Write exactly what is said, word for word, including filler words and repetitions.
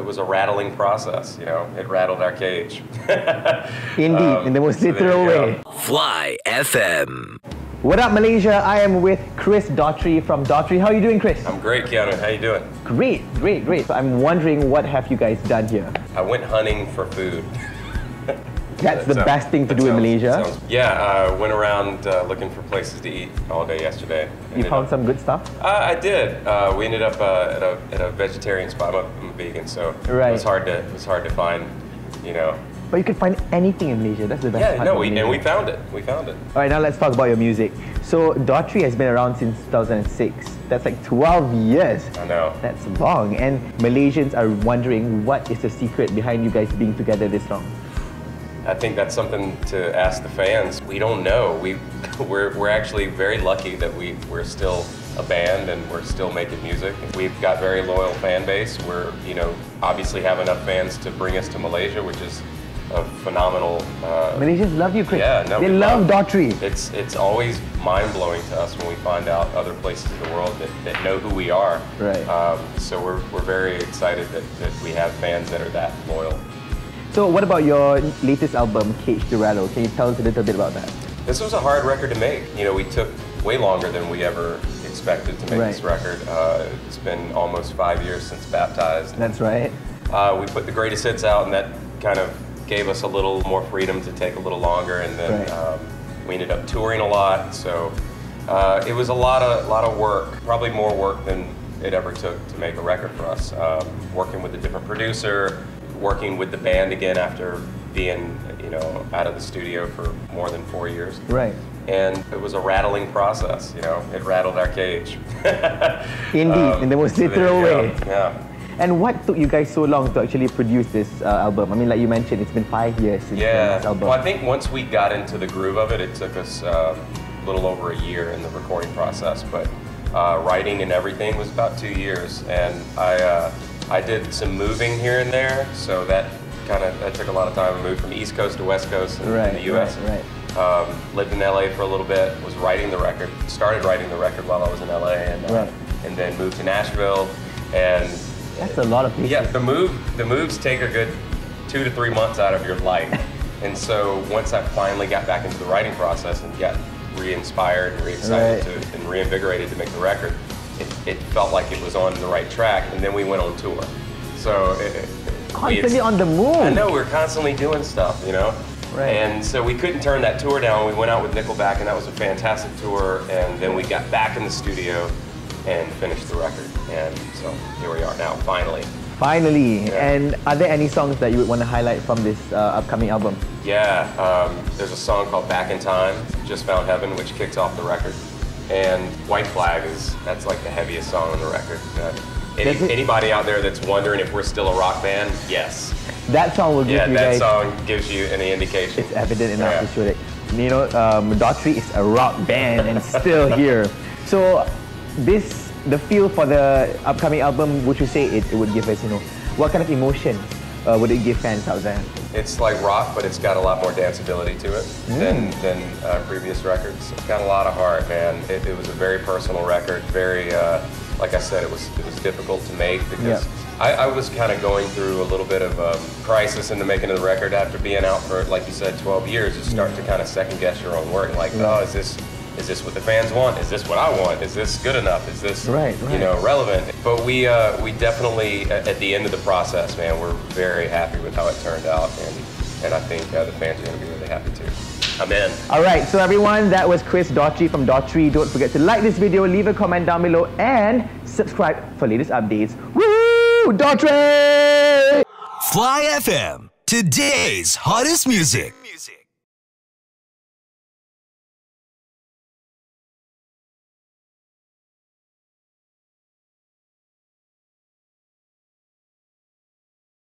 it was a rattling process, you know, it rattled our cage. Indeed, um, in the most so literal way. Fly F M. What up, Malaysia? I am with Chris Daughtry from Daughtry. How are you doing, Chris? I'm great, Keanu. How you doing? Great, great, great. So I'm wondering, what have you guys done here? I went hunting for food. That's That the sounds- best thing to that do in sounds- Malaysia. sounds- yeah, I uh, went around uh, looking for places to eat all day yesterday. You Ended found up- some good stuff? Uh, I did. Uh, we ended up uh, at, a, at a vegetarian spot. I'm a, I'm a vegan, so Right. it was hard to it was hard to find, you know. But you can find anything in Malaysia. That's the best Yeah, part. no, of we, and Malaysia. we found it. We found it. All right, now let's talk about your music. So Daughtry has been around since two thousand six. That's like twelve years. I know. That's long. And Malaysians are wondering, what is the secret behind you guys being together this long? I think that's something to ask the fans. We don't know. We we're we're actually very lucky that we we're still a band and we're still making music. We've got very loyal fan base. We're you know obviously have enough fans to bring us to Malaysia, which is a phenomenal. Uh, Malaysians love you, Chris. Yeah, no, they we love love- Daughtry. It's it's always mind blowing to us when we find out other places in the world that, that know who we are. Right. Um, so we're we're very excited that, that we have fans that are that loyal. So what about your latest album, Cage to Rattle? Can you tell us a little bit about that? This was a hard record to make. You know, we took way longer than we ever expected to make Right. this record. Uh, it's been almost five years since Baptized. That's right. Uh, we put the greatest hits out, and that kind of gave us a little more freedom to take a little longer. And then Right. um, we ended up touring a lot, so uh, it was a lot of lot of work. Probably more work than it ever took to make a record for us. Um, working with a different producer, working with the band again after being, you know, out of the studio for more than four years. Right. And it was a rattling process, you know, it rattled our cage. Indeed, in the most so there literal you go. way. Yeah. And what took you guys so long to actually produce this uh, album? I mean, like you mentioned, it's been five years since the Yeah. last album. Well, I think once we got into the groove of it, it took us um, a little over a year in the recording process, but uh, writing and everything was about two years. And I, uh, I did some moving here and there, so that kind of that took a lot of time. I moved from East Coast to West Coast in, Right, in the U S right, Um, lived in L A for a little bit. Was writing the record. Started writing the record while I was in L A, and uh, Right. and then moved to Nashville. And That's a lot of patience. yeah, the move the moves take a good two to three months out of your life. And so once I finally got back into the writing process and got re-inspired and re-excited Right. to and reinvigorated to make the record, it, it felt like it was on the right track. And then we went on tour. So it, it, Constantly we- on the move. I know, we're constantly doing stuff, you know? Right. And so we couldn't turn that tour down. We went out with Nickelback, and that was a fantastic tour. And then we got back in the studio and finished the record. And so here we are now, finally. Finally. Yeah. And are there any songs that you would want to highlight from this uh, upcoming album? Yeah, um, there's a song called Back in Time, Just Found Heaven, which kicks off the record. And White Flag is, that's like the heaviest song on the record. Uh, any, Does it- anybody out there that's wondering if we're still a rock band, yes. That song will give Yeah, you that guys... song gives you any indication. It's evident enough Yeah. to show that, you know, um, Daughtry is a rock band and still here. So this, the feel for the upcoming album, would you say it, it would give us, you know, what kind of emotion uh, would it give fans out there? It's like rock, but it's got a lot more danceability to it than, than uh, previous records. It's got a lot of heart, man. It, it was a very personal record. Very, uh, like I said, it was it was difficult to make because Yeah. I, I was kind of going through a little bit of um, crisis in the making of the record after being out for, like you said, twelve years. You start to kind of second guess your own work. Like, oh, is this is this what the fans want? Is this what I want? Is this good enough? Is this Right, you right. know relevant? But we uh, we definitely at at the end of the process, man, we're very happy with how it turned out, and and I think uh, the fans are going to be really happy too. I'm in. All right, so everyone, that was Chris Daughtry from Daughtry. Don't forget to like this video, leave a comment down below, and subscribe for latest updates. Woo! Daughtry! Fly F M, today's hottest music.